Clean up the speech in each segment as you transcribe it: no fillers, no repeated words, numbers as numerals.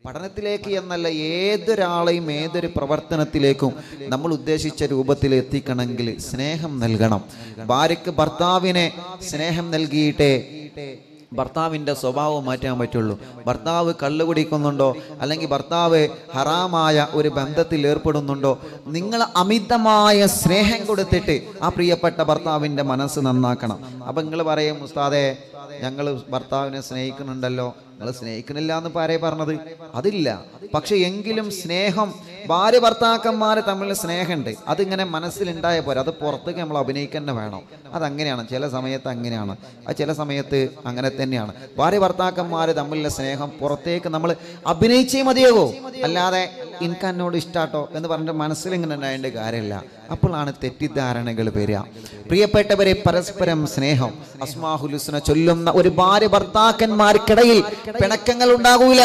പഠനത്തിലേക്ക് എന്നല്ല, ഏതൊരാളെയും ഏതൊരു പ്രവർത്തനത്തിലേക്കും നമ്മൾ ഉദ്ദേശിച്ച രൂപത്തിൽ എത്തിക്കണമെങ്കിൽ സ്നേഹം നൽകണം. ഭാര്യയ്ക്ക് ഭർത്താവിനെ സ്നേഹം നൽകിയിട്ടേ ഭർത്താവിൻ്റെ സ്വഭാവം മാറ്റാൻ പറ്റുള്ളൂ. ഭർത്താവ് കള്ളു കുടിക്കുന്നുണ്ടോ, അല്ലെങ്കിൽ ഭർത്താവ് ഹറാമായ ഒരു ബന്ധത്തിൽ ഏർപ്പെടുന്നുണ്ടോ, നിങ്ങൾ അമിതമായ സ്നേഹം കൊടുത്തിട്ട് ആ പ്രിയപ്പെട്ട ഭർത്താവിൻ്റെ മനസ്സ് നന്നാക്കണം. അപ്പം നിങ്ങൾ പറയും, ഉസ്താദേ ഞങ്ങൾ ഭർത്താവിനെ സ്നേഹിക്കുന്നുണ്ടല്ലോ. നിങ്ങൾ സ്നേഹിക്കണില്ല എന്ന് പാരേ പറഞ്ഞത്? അതില്ല. പക്ഷെ എങ്കിലും സ്നേഹം, ഭാര്യ ഭർത്താക്കന്മാർ തമ്മിൽ സ്നേഹമുണ്ട്, അതിങ്ങനെ മനസ്സിലുണ്ടായ പോരാ, അത് പുറത്തേക്ക് നമ്മൾ അഭിനയിക്കുക തന്നെ വേണം. അതങ്ങനെയാണ്, ചില സമയത്ത് അങ്ങനെയാണ്, അത് ചില സമയത്ത് അങ്ങനെ തന്നെയാണ്. ഭാര്യ ഭർത്താക്കന്മാർ തമ്മിലുള്ള സ്നേഹം പുറത്തേക്ക് നമ്മൾ അഭിനയിച്ചേ മതിയാകോ, അല്ലാതെ എനിക്ക് എന്നോട് ഇഷ്ടാട്ടോ എന്ന് പറഞ്ഞിട്ട് മനസ്സിലിങ്ങനെ ഉണ്ടായേണ്ട കാര്യമില്ല. അപ്പോഴാണ് തെറ്റിദ്ധാരണകൾ വരിക. പ്രിയപ്പെട്ടവരെ, പരസ്പരം സ്നേഹം, അസ്മാഉൽ ഹുസ്ന ചൊല്ലുന്ന ഒരു ഭാര്യ ഭർത്താക്കന്മാർക്കിടയിൽ പിണക്കങ്ങൾ ഉണ്ടാകൂല.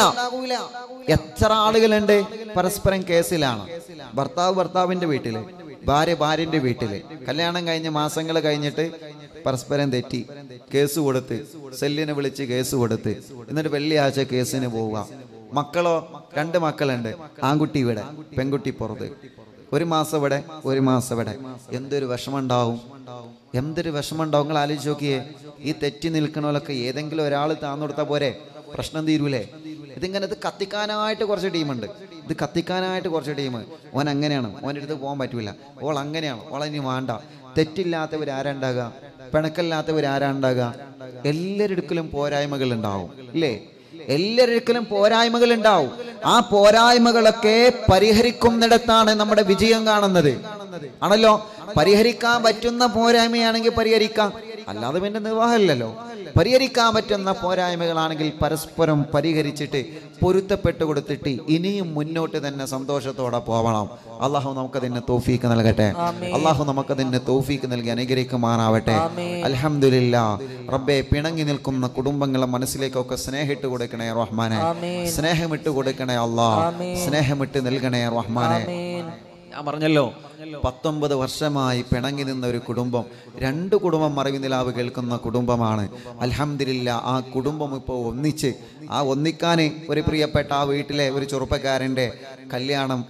എത്ര ആളുകളുണ്ട് പരസ്പരം കേസിലാണ്. ഭർത്താവ് ഭർത്താവിൻ്റെ വീട്ടില്, ഭാര്യ ഭാര്യൻ്റെ വീട്ടില്, കല്യാണം കഴിഞ്ഞ് മാസങ്ങൾ കഴിഞ്ഞിട്ട് പരസ്പരം തെറ്റി കേസ് കൊടുത്ത്, സെല്ലിനെ വിളിച്ച് കേസ് കൊടുത്ത്, എന്നിട്ട് വെള്ളിയാഴ്ച കേസിന് പോവുക. മക്കളോ, 2 മക്കളുണ്ട്, ആൺകുട്ടി ഇവിടെ, പെൺകുട്ടി പുറത്ത്. 1 മാസം ഇവിടെ, 1 മാസം ഇവിടെ. എന്തൊരു വിഷമം ഉണ്ടാവും, എന്തൊരു വിഷമം ഉണ്ടാവും. നിങ്ങൾ ആലോചിച്ച് നോക്കിയേ, ഈ തെറ്റി നിൽക്കണമല്ലൊക്കെ ഏതെങ്കിലും ഒരാൾ താന്നു കൊടുത്താൽ പോരെ, പ്രശ്നം തീരൂലേ? ഇത് കത്തിക്കാനായിട്ട് കുറച്ച് ടീമുണ്ട്, ഇത് കത്തിക്കാനായിട്ട് കുറച്ച് ടീം. ഓൻ അങ്ങനെയാണ്, ഓൻ്റെ അടുത്ത് പോകാൻ പറ്റൂല, ഓൾ അങ്ങനെയാണ്, ഓളനി വേണ്ട. തെറ്റില്ലാത്തവർ ആരാ ഉണ്ടാകുക, പിണക്കല്ലാത്തവർ ആരാ ഉണ്ടാകുക? എല്ലാവരുടെ പോരായ്മകൾ ഉണ്ടാവും, ഇല്ലേ? എല്ലാവർക്കും പോരായ്മകൾ ഉണ്ടാവും. ആ പോരായ്മകളൊക്കെ പരിഹരിക്കുന്നിടത്താണ് നമ്മുടെ വിജയം കാണുന്നത്, ആണല്ലോ. പരിഹരിക്കാൻ പറ്റുന്ന പോരായ്മയാണെങ്കിൽ പരിഹരിക്കാം, അല്ലാതെ പിന്നെ നിർവാഹമില്ലല്ലോ. പരിഹരിക്കാൻ പറ്റുന്ന പോരായ്മകളാണെങ്കിൽ പരസ്പരം പരിഹരിച്ചിട്ട് പൊരുത്തപ്പെട്ട് കൊടുത്തിട്ട് ഇനിയും മുന്നോട്ട് തന്നെ സന്തോഷത്തോടെ പോവണം. അള്ളാഹു നമുക്കതിന് തൗഫീക്ക് നൽകട്ടെ. അള്ളാഹു നമുക്കതിന് തൗഫീക്ക് നൽകി അനുഗ്രഹിക്കുമാറാവട്ടെ. അൽഹംദുലില്ലാ. റബ്ബേ, പിണങ്ങി നിൽക്കുന്ന കുടുംബങ്ങളെ മനസ്സിലേക്കൊക്കെ സ്നേഹിട്ട് കൊടുക്കണേ റഹ്മാനെ, സ്നേഹമിട്ട് കൊടുക്കണേ അള്ളാഹ്, സ്നേഹമിട്ട് നൽകണേ റഹ്മാനെ. ഞാൻ പറഞ്ഞല്ലോ, 19 വർഷമായി പിണങ്ങി നിന്ന ഒരു കുടുംബം, 2 കുടുംബം മറവി നിലാവ് കേൾക്കുന്ന കുടുംബമാണ്. അൽഹംദുലില്ലാ, ആ കുടുംബം ഇപ്പോൾ ഒന്നിച്ച്, ആ ഒന്നിക്കാൻ ഒരു പ്രിയപ്പെട്ട ആ വീട്ടിലെ ഒരു ചെറുപ്പക്കാരൻ്റെ കല്യാണം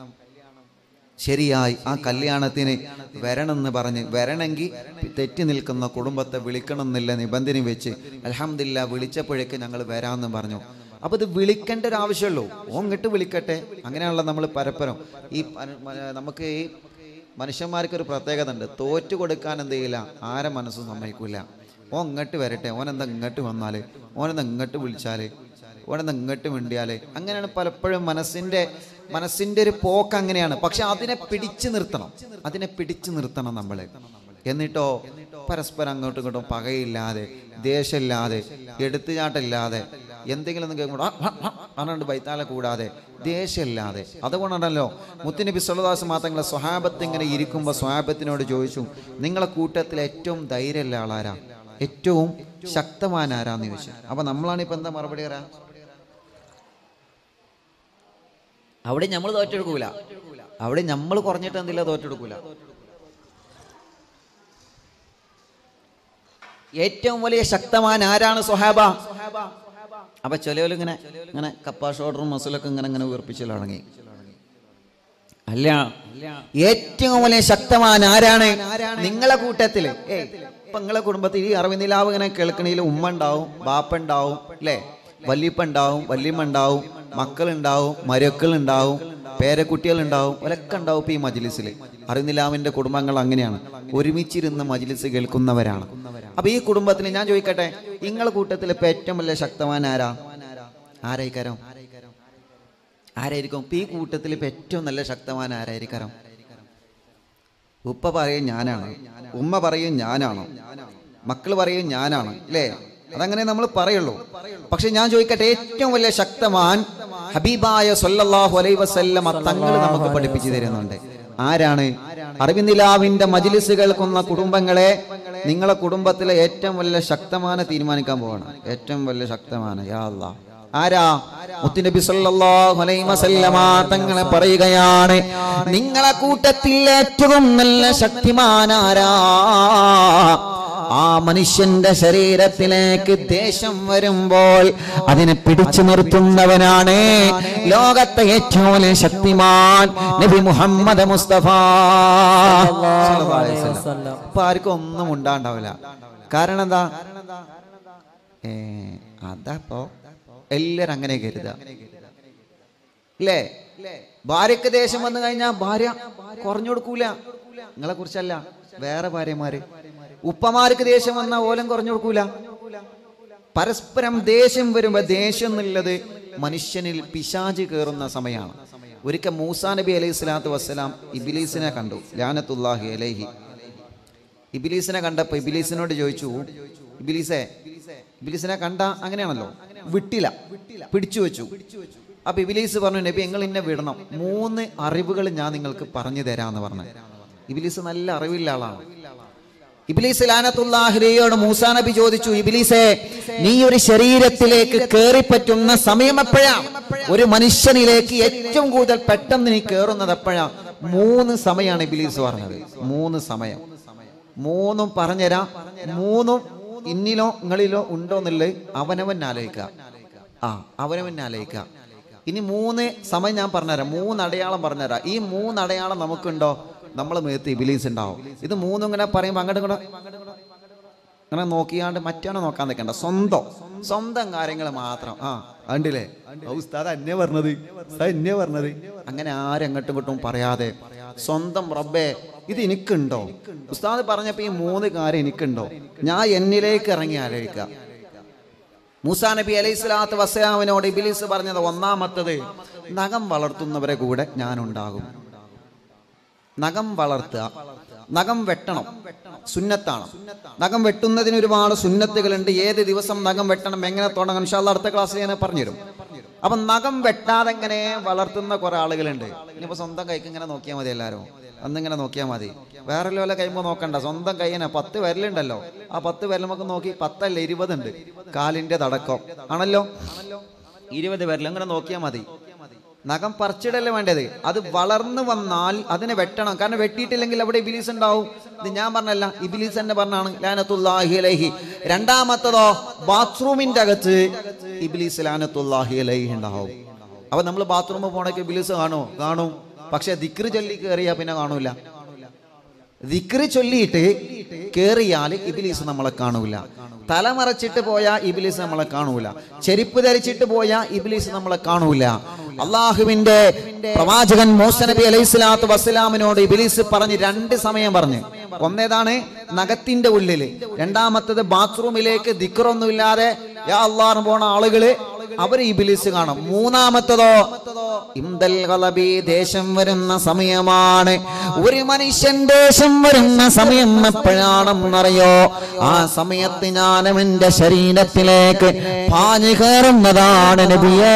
ശരിയായി. ആ കല്യാണത്തിന് വരണമെന്ന് പറഞ്ഞ്, വരണമെങ്കിൽ തെറ്റി നിൽക്കുന്ന കുടുംബത്തെ വിളിക്കണം എന്നുള്ള നിബന്ധന വെച്ച് അൽഹംദുലില്ലാ വിളിച്ചപ്പോഴേക്ക് ഞങ്ങൾ വരാമെന്ന് പറഞ്ഞു. അപ്പോൾ ഇത് വിളിക്കേണ്ട ഒരു ആവശ്യമുള്ളൂ, ഓങ്ങിട്ട് വിളിക്കട്ടെ. അങ്ങനെയാണല്ലോ നമ്മൾ പരസ്പരം. നമുക്ക് ഈ മനുഷ്യന്മാർക്കൊരു പ്രത്യേകത ഉണ്ട്, തോറ്റു കൊടുക്കാൻ എന്ത് ചെയ്യില്ല, ആരെ മനസ്സും സമ്മതിക്കില്ല. ഓൻ ഇങ്ങോട്ട് വരട്ടെ, ഓനെന്താ ഇങ്ങോട്ട് വന്നാൽ, ഓനെന്താ ഇങ്ങോട്ട് വിളിച്ചാൽ, ഓനെന്താ ഇങ്ങോട്ട് മിണ്ടിയാൽ, അങ്ങനെയാണ് പലപ്പോഴും മനസ്സിൻ്റെ ഒരു പോക്ക് അങ്ങനെയാണ്. പക്ഷെ അതിനെ പിടിച്ചു നിർത്തണം നമ്മൾ. എന്നിട്ടോ പരസ്പരം അങ്ങോട്ടും ഇങ്ങോട്ടും പകയില്ലാതെ, ദേഷ്യമില്ലാതെ, എടുത്തുചാട്ടമില്ലാതെ, എന്തെങ്കിലും പറഞ്ഞുകൊണ്ട് ബൈത്താലെ കൂടാതെ, ദേഷ്യമില്ലാതെ. അതുകൊണ്ടാണല്ലോ മുത്തുനബി സ്വല്ലല്ലാഹു അലൈഹി വസല്ലം തങ്ങളെ സ്വഹാബത്ത് ഇങ്ങനെ ഇരിക്കുമ്പോൾ സ്വഹാബത്തിനോട് ചോദിച്ചു, നിങ്ങളെ കൂട്ടത്തിൽ ഏറ്റവും ധൈര്യമുള്ള ആളാരാ, ഏറ്റവും ശക്തമാനാരാന്ന് ചോദിച്ചു. അപ്പം നമ്മളാണിപ്പോൾ എന്താ മറുപടി പറയാ? അവിടെ നമ്മൾ തോറ്റെടുക്കൂല, അവിടെ നമ്മൾ കുറഞ്ഞിട്ട് എന്തില്ല തോറ്റെടുക്കൂല. ഏറ്റവും വലിയ ശക്തമാൻ ആരാണ് സ്വഹാബ? അപ്പൊ ചിലവർ ഇങ്ങനെ കപ്പാ ഷോൾഡറും മസിലൊക്കെ ഇങ്ങനെ ഉയർപ്പിച്ചു തുടങ്ങി. അല്ല, ഏറ്റവും വലിയ ശക്തമാൻ ആരാണ് നിങ്ങളെ കൂട്ടത്തില്? ഇപ്പൊ നിങ്ങളെ കുടുംബത്തിൽ ഈ അറിവ് നിലാവ് ഇങ്ങനെ കേൾക്കണേൽ ഉമ്മ ഉണ്ടാവും, ബാപ്പ ഉണ്ടാവും, അല്ലേ? വല്യപ്പ ഉണ്ടാവും, വല്യമ്മ ഉണ്ടാവും, മക്കളുണ്ടാവും, മരുക്കളുണ്ടാവും, പേരക്കുട്ടികളുണ്ടാവും, ഒരൊക്കെ ഉണ്ടാവും. ഇപ്പൊ ഈ മജ്ലിസിൽ അറിവിനിലാവിന്റെ കുടുംബങ്ങൾ അങ്ങനെയാണ്, ഒരുമിച്ചിരുന്ന് മജ്ലിസ് കേൾക്കുന്നവരാണ്. അപ്പൊ ഈ കുടുംബത്തിൽ ഞാൻ ചോദിക്കട്ടെ, നിങ്ങളെ കൂട്ടത്തിൽ ഇപ്പൊ ഏറ്റവും വലിയ ശക്തമാൻ ആരായിരിക്കും? ഇപ്പൊ ഈ കൂട്ടത്തിൽ ഇപ്പൊ ഏറ്റവും നല്ല ശക്തമാൻ ആരായിരിക്കും? ഉപ്പ പറയും ഞാനാണ്, ഉമ്മ പറയും ഞാനാണ്, മക്കൾ പറയും ഞാനാണ്, അല്ലേ? അതങ്ങനെ നമ്മൾ പറയുള്ളൂ. പക്ഷെ ഞാൻ ചോദിക്കട്ടെ, ഏറ്റവും വലിയ ശക്തമാൻ ഹബീബായ സ്വല്ലല്ലാഹു അലൈഹി വസല്ലം തങ്ങൾ നമുക്ക് പഠിപ്പിച്ചു തരുന്നുണ്ട്. ആരാണ്? അറിവിനിലാവിന്റെ മജ്ലിസ് കേൾക്കുന്ന കുടുംബങ്ങളെ, നിങ്ങളെ കുടുംബത്തിലെ ഏറ്റവും വലിയ ശക്തമാനെ തീരുമാനിക്കാൻ പോവാണ്. ഏറ്റവും വലിയ ശക്തമാണ് യാ അല്ലാഹ് ആരാ? മുത്തുനബി സല്ലല്ലാഹു അലൈഹി വസല്ലമ തങ്ങളെ പറയുകയാണ്, നിങ്ങളെ കൂട്ടത്തിൽ ഏറ്റവും നല്ല ശക്തിമാൻ ആരാ? ആ മനുഷ്യന്റെ ശരീരത്തിലേക്ക് ദേഷ്യം വരുമ്പോൾ അതിനെ പിടിച്ചു നിർത്തുന്നവനാണ് ലോകത്തെ ഏറ്റവും വലിയ ശക്തിമാൻ നബി മുഹമ്മദ് മുസ്തഫ സല്ലല്ലാഹു അലൈഹി വസല്ലം. ഇപ്പൊ ആർക്കും ഒന്നും ഉണ്ടാവില്ല. കാരണം എന്താ? അതപ്പോ എല്ലാരും അങ്ങനെ കരുതാ അല്ലേ? ഭാര്യക്ക് ദേഷ്യം വന്നു കഴിഞ്ഞാൽ ഭാര്യ കുറഞ്ഞു കൊടുക്കൂല. നിങ്ങളെ കുറിച്ചല്ല, വേറെ ഭാര്യമാര്. ഉപ്പമാർക്ക് ദേഷ്യം വന്നാൽ ഓലം കുറഞ്ഞു കൊടുക്കൂല. പരസ്പരം ദേഷ്യം വരുമ്പോ ദേഷ്യം എന്നുള്ളത് മനുഷ്യനിൽ പിശാച് കയറുന്ന സമയമാണ്. ഒരിക്കൽ മൂസാ നബി അലൈഹി സ്വലാത്തു വസ്സലാം ഇബ്ലീസിനെ കണ്ടു, ലാനത്തുല്ലാഹി അലൈഹി. ഇബ്ലീസിനെ കണ്ടപ്പോ ഇബ്ലീസിനോട് ചോദിച്ചു, ഇബ്ലീസിനെ കണ്ട അങ്ങനെയാണല്ലോ, വിട്ടില്ല, പിടിച്ചു വെച്ചു. അപ്പൊ ഇബ്ലീസ് പറഞ്ഞു, നബി നിങ്ങൾ എന്നെ വിടണം, 3 അറിവുകൾ ഞാൻ നിങ്ങൾക്ക് പറഞ്ഞു തരാന്ന് പറഞ്ഞു. ഇബ്ലീസ് നല്ല അറിവില്ല ആളാണ്. ഇബ്ലീസ് ലാനത്തുല്ലാഹിയോട് മൂസാ നബി ചോദിച്ചു, ഇബ്ലീസേ നീ ഒരു ശരീരത്തിലേക്ക് കേറിപ്പറ്റുന്ന സമയം എപ്പോഴാ? ഒരു മനുഷ്യനിലേക്ക് ഏറ്റവും കൂടുതൽ പെട്ടെന്ന് നീ കേറുന്നത് എപ്പോഴാ? 3 സമയമാണ് ഇബ്ലീസ് പറഞ്ഞത്. 3 സമയം. 3 പറഞ്ഞുതരാം. 3 ഇന്നിലോ നിങ്ങളിലോ ഉണ്ടോ എന്നുള്ളത് അവനവൻ ആലോചിക്കുക. അവനവൻ ആലോചിക്കുക. ഇനി 3 സമയം ഞാൻ പറഞ്ഞുതരാം, 3 അടയാളം പറഞ്ഞുതരാം. ഈ 3 അടയാളം നമുക്കുണ്ടോ, നമ്മളെ മേത്ത് ഇബ്ലീസ് ഉണ്ടാവും. ഇത് 3 ഇങ്ങനെ പറയുമ്പോൾ അങ്ങോട്ട് ഇങ്ങനെ നോക്കിയാണ്ട് മറ്റാണ് നോക്കാൻ നിൽക്കണ്ട. സ്വന്തം കാര്യങ്ങൾ മാത്രം. കണ്ടില്ലേ ഉസ്താദ് എന്നെ പറഞ്ഞത് അങ്ങനെ ആരും അങ്ങോട്ടും ഇങ്ങോട്ടും പറയാതെ സ്വന്തം റബ്ബേ ഇത് എനിക്കുണ്ടോ, ഉസ്താദ് പറഞ്ഞപ്പോ ഈ 3 കാര്യം എനിക്കുണ്ടോ, ഞാൻ എന്നിലേക്ക് ഇറങ്ങി ആലോചിക്കുക. മൂസാ നബി അലൈഹി സ്വലാത്തു വസ്സലാമിനോട് ഇബ്ലീസ് പറഞ്ഞത് ഒന്നാമത്തത്, നഖം വളർത്തുന്നവരെ കൂടെ ഞാനുണ്ടാകും. നഖം വളർത്തുക, നഖം വെട്ടണം, സുന്നത്താണ്. നഖം വെട്ടുന്നതിന് ഒരുപാട് സുന്നത്തുകളുണ്ട്. ഏത് ദിവസം നഖം വെട്ടണം, എങ്ങനെ തുടങ്ങണം, ഇൻഷാ അല്ലാഹ് അടുത്ത ക്ലാസ്സിൽ ഞാൻ പറഞ്ഞുതരും. അപ്പൊ നഖം വെട്ടാതെ എങ്ങനെ വളർത്തുന്ന കുറെ ആളുകളുണ്ട്. ഇനിയിപ്പോ സ്വന്തം കൈക്ക് ഇങ്ങനെ നോക്കിയാൽ മതി, എല്ലാവരും അന്നിങ്ങനെ നോക്കിയാൽ മതി, വേറെ വല്ല കൈമ്പോ നോക്കണ്ട. സ്വന്തം കൈയിനെ 10 വിരലുണ്ടല്ലോ, ആ 10 വിരൽ നമുക്ക് നോക്കി, 10 അല്ല 20 ഉണ്ട്. കാലിന്റെ തടക്കം ആണല്ലോ, 20 വിരൽ അങ്ങനെ നോക്കിയാൽ മതി. നഖം പറിച്ചിടല്ലേ വേണ്ടത്. അത് വളർന്നു വന്നാൽ അതിനെ വെട്ടണം. കാരണം വെട്ടിയിട്ടില്ലെങ്കിൽ അവിടെ ഇബ്ലീസ് ഉണ്ടാവും. ഇത് ഞാൻ പറഞ്ഞല്ല, ഇബ്ലീസ് തന്നെ പറഞ്ഞാണ് ലാനത്തുല്ലാഹി അലൈഹി. രണ്ടാമത്തതോ, ബാത്റൂമിന്റെ അകത്ത് ഇബ്ലീസ് ലാനത്തുല്ലാഹി അലൈഹി ഉണ്ടാവും. അപ്പൊ നമ്മൾ ബാത്റൂമിൽ പോണേക്ക് ഇബ്ലീസ് കാണും. പക്ഷെ ദിക്ർ ചൊല്ലി കയറിയാ പിന്നെ കാണൂല. ദിക്ർ ചൊല്ലിയിട്ട് കേറിയാൽ ഇബ്ലീസ് നമ്മളെ കാണൂല. തലമറച്ചിട്ട് പോയാൽ ഇബ്ലീസ് നമ്മളെ കാണൂല. ചെരുപ്പ് ധരിച്ചിട്ട് പോയാൽ ഇബ്ലീസ് നമ്മളെ കാണൂല. അള്ളാഹുവിന്റെ പ്രവാചകൻ മൂസാ നബി അലൈഹി സ്വലാത്തു വസ്സലാമിനോട് ഇബ്ലീസ് പറഞ്ഞ് 2 സമയം പറഞ്ഞു. ഒന്നേതാണ് നഖത്തിന്റെ ഉള്ളില്, രണ്ടാമത്തത് ബാത്റൂമിലേക്ക് ദിക്റൊന്നുമില്ലാതെ യാ അല്ലാഹ് പോണ ആളുകള് അവര് ഇബ്ലീസ് കാണും. മൂന്നാമത്തതോ ഇംദൽ ഖലബി, ദേഷ്യം വരുന്ന സമയമാണ്. ഒരു മനുഷ്യൻ ദേഷ്യം വരുന്ന സമയം എപ്പോഴാണെന്നറിയോ? ആ സമയത്ത് ഞാൻ അവന്റെ ശരീരത്തിലേക്ക് പാഞ്ഞു കയറുന്നതാണ് നബിയേ.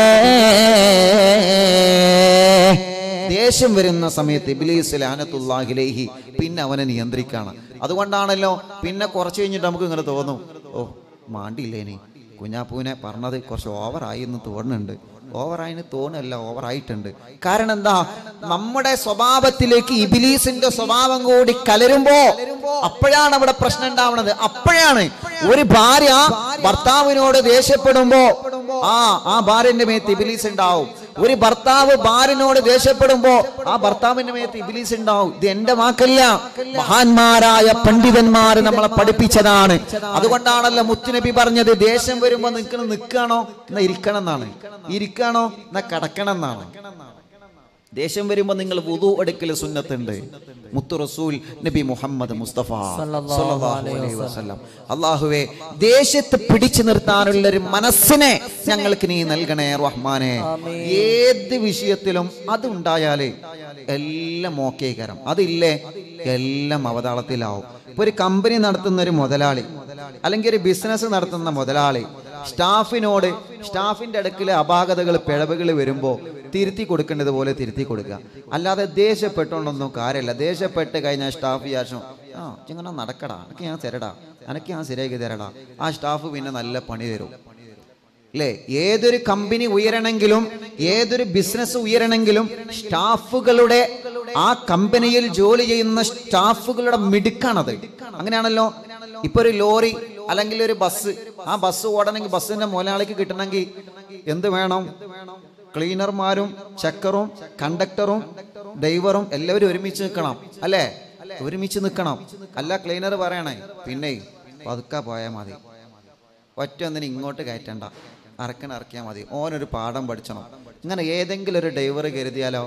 ദേഷ്യം വരുന്ന സമയത്ത് ഇബ്ലീസ് ലാനത്തുല്ലാഹി അലൈഹി പിന്നെ അവനെ നിയന്ത്രിക്കാണ്. അതുകൊണ്ടാണല്ലോ പിന്നെ കുറച്ച് കഴിഞ്ഞിട്ട് നമുക്ക് ഇങ്ങനെ തോന്നും, ഓ മാണ്ടില്ലേനി, കുഞ്ഞാപ്പൂവിനെ പറഞ്ഞത് കുറച്ച് ഓവറായി എന്ന് തോന്നുന്നുണ്ട്. ഓവറായിന് തോന്നല്ല, ഓവറായിട്ടുണ്ട്. കാരണം എന്താ? നമ്മുടെ സ്വഭാവത്തിലേക്ക് ഇബ്ലീസിന്റെ സ്വഭാവം കൂടി കലരുമ്പോ അപ്പോഴാണ് അവിടെ പ്രശ്നം ഉണ്ടാവുന്നത്. അപ്പോഴാണ് ഒരു ഭാര്യ ഭർത്താവിനോട് ദേഷ്യപ്പെടുമ്പോ ആ ഭാര്യന്റെ മേത്ത് ഇബ്ലീസ് ഉണ്ടാവും. ഒരു ഭർത്താവ് ഭാര്യനോട് ദേഷ്യപ്പെടുമ്പോ ആ ഭർത്താവിന്റെ മേത്ത് ഇബ്ലീസ് ഉണ്ടാവും. ഇത് എന്റെ വാക്കല്ല, മഹാന്മാരായ പണ്ഡിതന്മാർ നമ്മളെ പഠിപ്പിച്ചതാണ്. അതുകൊണ്ടാണല്ലോ മുത്തുനബി പറഞ്ഞത്, ദേഷ്യം വരുമ്പോ നിൽക്കണോ എന്നാ ഇരിക്കണം എന്നാണ്, ഇരിക്കണോ എന്നാ കിടക്കണം എന്നാണ്. ദേഷ്യം വരുമ്പോ നിങ്ങൾ വുദു എടുക്കൽ സുന്നത്തുണ്ട്. മുത്തു റസൂൽ നബി മുഹമ്മദ് മുസ്തഫ സല്ലല്ലാഹു അലൈഹി വസല്ലം, അല്ലാഹുവേ ദേഷ്യത്തെ പിടിച്ചു നിർത്താനുള്ള ഒരു മനസ്സിനെ ഞങ്ങൾക്ക് നീ നൽകണേ റഹ്മാനെ. ഏത് വിഷയത്തിലും അതുണ്ടായാലേ എല്ലാം ഓക്കേ കരം, അതില്ലേ എല്ലാം അവതാളത്തിലാവും. ഇപ്പൊ ഒരു കമ്പനി നടത്തുന്ന ഒരു മുതലാളി അല്ലെങ്കിൽ ഒരു ബിസിനസ് നടത്തുന്ന മുതലാളി സ്റ്റാഫിന്റെ അടുക്കൽ അപാകതകൾ പിഴവുകൾ വരുമ്പോ തിരുത്തി കൊടുക്കേണ്ടത് പോലെ തിരുത്തി കൊടുക്കുക. അല്ലാതെ ദേഷ്യപ്പെട്ടുകൊണ്ടൊന്നും കാര്യമില്ല. ദേഷ്യപ്പെട്ട് കഴിഞ്ഞാൽ സ്റ്റാഫ് വിചാരിച്ചു ഇങ്ങനെ നടക്കടാ, എനിക്ക് ഞാൻ തരടാ, എനിക്ക് ഞാൻ ശരിയാക്കി തരടാ. ആ സ്റ്റാഫ് പിന്നെ നല്ല പണി തരും അല്ലേ? ഏതൊരു കമ്പനി ഉയരണമെങ്കിലും ഏതൊരു ബിസിനസ് ഉയരണമെങ്കിലും സ്റ്റാഫുകളുടെ, ആ കമ്പനിയിൽ ജോലി ചെയ്യുന്ന സ്റ്റാഫുകളുടെ മിടുക്കാണത്. അങ്ങനെയാണല്ലോ. ഇപ്പൊ ഒരു ലോറി അല്ലെങ്കിൽ ഒരു ബസ്, ആ ബസ് ഓടണമെങ്കിൽ ബസ്സിന്റെ മുതലാളിക്ക് കിട്ടണമെങ്കിൽ എന്ത് വേണം? ക്ലീനർമാരും ചെക്കറും കണ്ടക്ടറും ഡ്രൈവറും എല്ലാവരും ഒരുമിച്ച് നിൽക്കണം അല്ലേ? ഒരുമിച്ച് നിൽക്കണം. അല്ല ക്ലീനർ പറയണേ പിന്നെ പതുക്കെ പോയാൽ മതി, ഒറ്റ ഒന്നിന് ഇങ്ങോട്ട് കയറ്റണ്ട, ഇറക്കിയാൽ മതി, ഓനൊരു പാഠം പഠിച്ചണം. ഇങ്ങനെ ഏതെങ്കിലും ഒരു ഡ്രൈവർ കരുതിയാലോ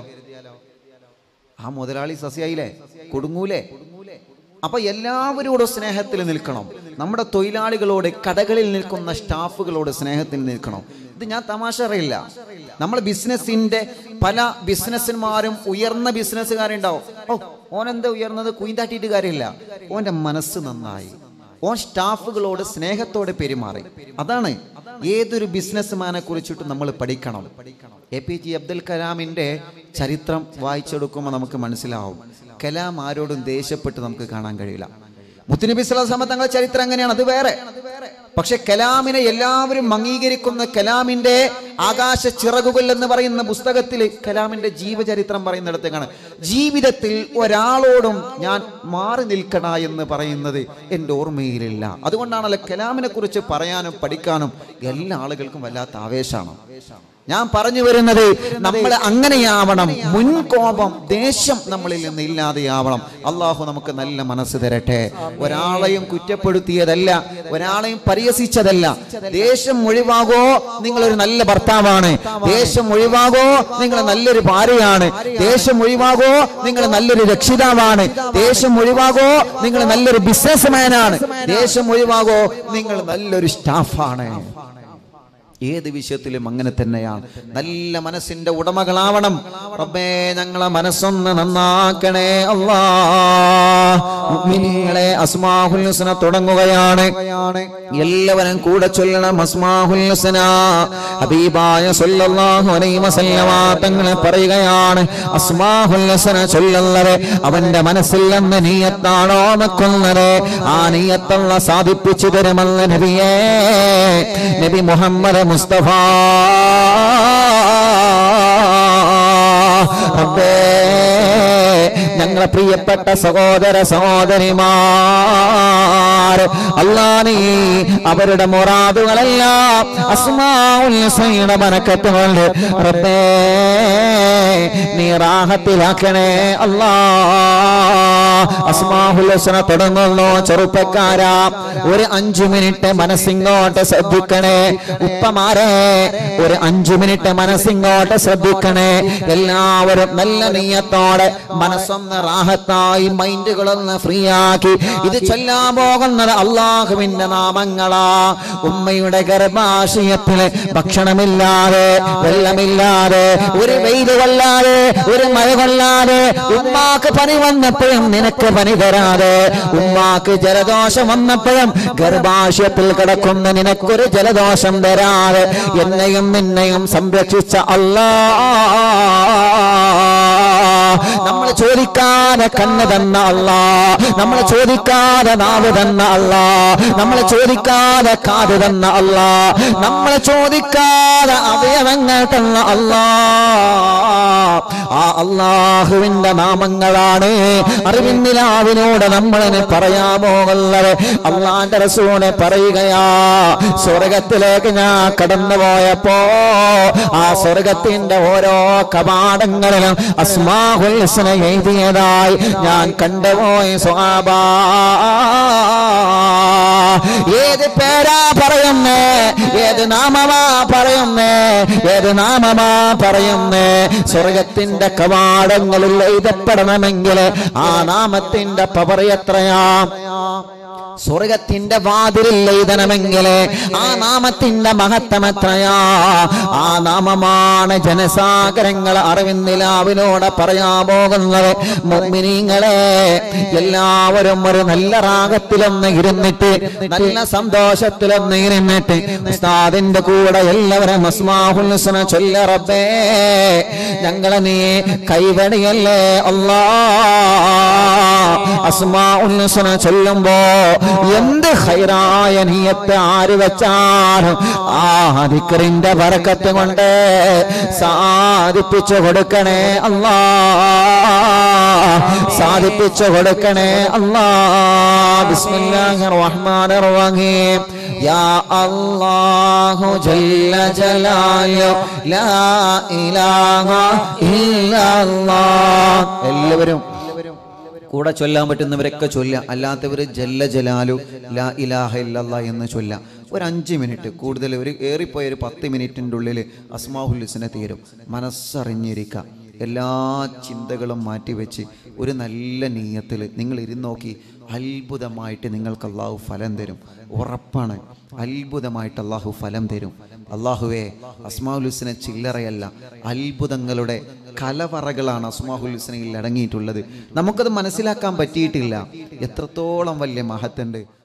ആ മുതലാളി സസ്യായില്ലേ, കുടുങ്ങൂലേ? അപ്പൊ എല്ലാവരോടും സ്നേഹത്തിൽ നിൽക്കണം. നമ്മുടെ തൊഴിലാളികളോട്, കടകളിൽ നിൽക്കുന്ന സ്റ്റാഫുകളോട് സ്നേഹത്തിൽ നിൽക്കണം. ഇത് ഞാൻ തമാശ അറിയില്ല. നമ്മൾ ബിസിനസിന്റെ പല ബിസിനസ്സുമാരും ഉയർന്ന ബിസിനസ്സുകാരുണ്ടാവും. ഓനെന്താ ഉയർന്നത്? കുയിന്താട്ടിയിട്ട് കാര്യമില്ല. ഓന്റെ മനസ്സ് നന്നായി, ഓൻ സ്റ്റാഫുകളോട് സ്നേഹത്തോടെ പെരുമാറി. അതാണ് ഏതൊരു ബിസിനസ്മാനെ കുറിച്ചിട്ട് നമ്മൾ പഠിക്കണം. APJ അബ്ദുൽ കലാമിന്റെ ചരിത്രം വായിച്ചെടുക്കുമ്പോൾ നമുക്ക് മനസ്സിലാവും, കലാം ആരോടും ദേഷ്യപ്പെട്ട് നമുക്ക് കാണാൻ കഴിയില്ല. മുത്തുനബി സ്വല്ലല്ലാഹു അലൈഹി വസല്ലം തങ്ങളുടെ ചരിത്രം അങ്ങനെയാണ്, അത് വേറെ. പക്ഷെ കലാമിനെ എല്ലാവരും അംഗീകരിക്കുന്ന കലാമിന്റെ ആകാശ ചിറകുകൾ എന്ന് പറയുന്ന പുസ്തകത്തിൽ കലാമിന്റെ ജീവചരിത്രം പറയുന്നിടത്തേക്കാണ് ജീവിതത്തിൽ ഒരാളോടും ഞാൻ മാറി നിൽക്കണ എന്ന് പറയുന്നത് എൻ്റെ ഓർമ്മയിലില്ല. അതുകൊണ്ടാണല്ലോ കലാമിനെ കുറിച്ച് പറയാനും പഠിക്കാനും എല്ലാ ആളുകൾക്കും വല്ലാത്ത ആവേശമാണ്. ഞാൻ പറഞ്ഞു വരുന്നത്, നമ്മൾ അങ്ങനെയാവണം. മുൻകോപം, ദേഷ്യം നമ്മളിൽ നിന്ന് ഇല്ലാതെയാവണം. അള്ളാഹു നമുക്ക് നല്ല മനസ്സ് തരട്ടെ. ഒരാളെയും കുറ്റപ്പെടുത്തിയതല്ല, ഒരാളെയും പരിഹസിച്ചതല്ല. ദേഷ്യം ഒഴിവാകോ നിങ്ങളൊരു നല്ല ഭർത്താവാണ്, ദേഷ്യം ഒഴിവാകോ നിങ്ങൾ നല്ലൊരു ഭാര്യയാണ്, ദേഷ്യം ഒഴിവാകോ നിങ്ങൾ നല്ലൊരു രക്ഷിതാവാണ്, ദേഷ്യം ഒഴിവാകോ നിങ്ങൾ നല്ലൊരു ബിസിനസ്മാനാണ്, ദേഷ്യം ഒഴിവാകോ നിങ്ങൾ നല്ലൊരു സ്റ്റാഫാണ്. ഏത് വിഷയത്തിലും അങ്ങനെ തന്നെയാണ്. നല്ല മനസ്സിന്റെ ഉടമകളാവണം. റബ്ബേ ഞങ്ങളെ മനസ്സൊന്ന് നന്നാക്കണേ അല്ലാഹ്. മുഅ്മിനീങ്ങളെ, അസ്മാഉൽ ഹുസ്ന തുടങ്ങുകയാണ്. എല്ലാവരും കൂടെ ചൊല്ലണം അസ്മാഉൽ ഹുസ്ന. ഹബീബായ സല്ലല്ലാഹു അലൈഹി വസല്ലമ തങ്ങൾ പറയുകയാണ്, അസ്മാഉൽ ഹുസ്ന ചൊല്ലുന്നവരെ അവന്റെ മനസ്സിൽ നിന്ന് നിയത്താണോ നിൽക്കുന്നത്, ആ നിയത്തുള്ള സാധിപ്പിച്ചു തരുമെന്ന് നബിയേ, നബി മുഹമ്മദ് മുസ്തഫ. റബ്ബേ ഞങ്ങളെ പ്രിയപ്പെട്ട സഹോദര സഹോദരിമാർ, അല്ലാഹ് നീ അവരുടെ മുറാദുകളെല്ലാം അസ്മാഉൽ ഹുസ്നയുടെ ബറക്കത്ത് കൊണ്ട് റബ്ബേ നീ റാഹത്തിലാക്കണേ അല്ലാഹ്. അസ്മാഉൽ ഹുസ്ന തുടങ്ങുന്നു. ചെറുപ്പക്കാരാ, ഒരു 5 മിനിറ്റ് മനസ്സിങ്ങോട്ട് ശ്രദ്ധിക്കണേ. ഉപ്പമാരെ, ഒരു 5 മിനിറ്റ് മനസ്സിങ്ങോട്ട് ശ്രദ്ധിക്കണേ. എല്ലാവരും നല്ല നീയത്തോടെ മനസ്സൊന്ന് റാഹത്തായി, മൈൻഡുകളൊന്ന് ഫ്രീ ആക്കി ഇത് ചൊല്ലാൻ പോകുന്നത് അള്ളാഹുവിന്റെ നാമങ്ങളാ. ഉമ്മയുടെ ഗർഭാശയത്തില് ഭക്ഷണമില്ലാതെ, വെള്ളമില്ലാതെ, ഒരു വെയിൽ കൊള്ളാതെ, ഒരു മഴ കൊള്ളാതെ, ഉമ്മാക്ക് പനി വന്നപ്പോഴും നിനക്ക് പനി തരാതെ, ഉമ്മാക്ക് ജലദോഷം വന്നപ്പോഴും ഗർഭാശയത്തിൽ കിടക്കുന്ന നിനക്കൊരു ജലദോഷം തരാതെ എന്നെയും നിന്നെയും സംരക്ഷിച്ച അല്ലാഹ്, നമ്മൾ ചോദിക്കാതെ കണ്ണ് തന്ന അല്ലാഹ്, നമ്മൾ ചോദിക്കാതെ നാവ് തന്ന അല്ലാഹ്, നമ്മൾ ചോദിക്കാതെ കാത് തന്ന അല്ലാഹ്, നമ്മൾ ചോദിക്കാതെ അവയവങ്ങൾ തന്ന അല്ലാഹ്, ആ അല്ലാഹുവിന്റെ നാമങ്ങളാണ് അറിവിന്നിലാവിനോട് നമ്മളിന് പറയാമോ ഉള്ളത്. അള്ളാന്റെ റസൂല് പറയുകയാ, സ്വർഗത്തിലേക്ക് ഞാൻ കടന്നു പോയപ്പോ ആ സ്വർഗത്തിന്റെ ഓരോ കവാടങ്ങളിലും അസ്മാഉൽ ഹുസ്ന എഴുതിയതായി ഞാൻ കണ്ടുപോയി സ്വഹാബാ. ഏത് പേരാ പറയുന്നേ, ഏത് നാമമാ പറയുന്നേ, ഏത് നാമമാ പറയുന്നേ, സ്വർഗത്തിന്റെ കവാടങ്ങളിൽ എഴുതപ്പെടണമെങ്കിൽ ആ നാമത്തിന്റെ പവർ എത്രയാ? സ്വർഗത്തിന്റെ വാതിലിൽ എഴുതണമെങ്കിൽ ആ നാമത്തിന്റെ മഹത്വം എത്രയാ? ആ നാമമാണ് ജനസാഗരങ്ങൾ അറിവിന്നിലാവിനോട് പറയാൻ പോകുന്നത്. മുഅ്മിനീങ്ങളെ, എല്ലാവരും ഒരു നല്ല റാഗത്തിലൊന്ന് ഇരുന്നിട്ട്, നല്ല സന്തോഷത്തിലൊന്ന് ഇരുന്നിട്ട് ഉസ്താദിന്റെ കൂടെ എല്ലാവരും അസ്മാഉൽ ഹുസ്ന ചൊല്ല. റബ്ബേ ഞങ്ങളെ നീ കൈവടിയല്ലേ അല്ലാഹ്. അസ്മാഉൽ ഹുസ്ന ചൊല്ലുമ്പോ എന്ത് ഖൈറായ നിയത്ത് ആര് വെച്ചാലും ആ ദിക്റിന്റെ ബറക്കത്ത് കൊണ്ട് സാധിപ്പിച്ചു കൊടുക്കണേ അല്ലാ, സാധിപ്പിച്ചു കൊടുക്കണേ അല്ലാ. ബിസ്മില്ലാഹിർ റഹ്മാനിർ റഹീം. യാ അല്ലാഹു ജല്ല ജലാലു ലാ ഇലാഹ ഇല്ലല്ലാഹ്. എല്ലാവരും കൂടെ ചൊല്ലാൻ പറ്റുന്നവരൊക്കെ ചൊല്ലാം, അല്ലാത്തവർ ജല്ല ജലാലു ലാ ഇലാഹ ഇല്ലല്ലാഹ് എന്ന് ചൊല്ലാം. ഒരു 5 മിനിറ്റ് കൂടുതൽ, ഒരു ഏറിപ്പോയ ഒരു 10 മിനിറ്റിൻ്റെ ഉള്ളിൽ അസ്മാഉൽ ഹുസ്ന തീരും. മനസ്സറിഞ്ഞിരിക്കുക, എല്ലാ ചിന്തകളും മാറ്റിവെച്ച് ഒരു നല്ല നീയത്തിൽ നിങ്ങൾ ഇരുന്നോക്കി. അത്ഭുതമായിട്ട് നിങ്ങൾക്ക് അള്ളാഹു ഫലം തരും, ഉറപ്പാണ്. അത്ഭുതമായിട്ട് അള്ളാഹു ഫലം തരും. അള്ളാഹുവേ, അസ്മാഉൽ ഹുസ്ന ചില്ലറയല്ല, അത്ഭുതങ്ങളുടെ കലവറകളാണ് അസ്മാഉൽ ഹുസ്നയിൽ അടങ്ങിയിട്ടുള്ളത്. നമുക്കത് മനസ്സിലാക്കാൻ പറ്റിയിട്ടില്ല, എത്രത്തോളം വലിയ മഹത്തുണ്ട്.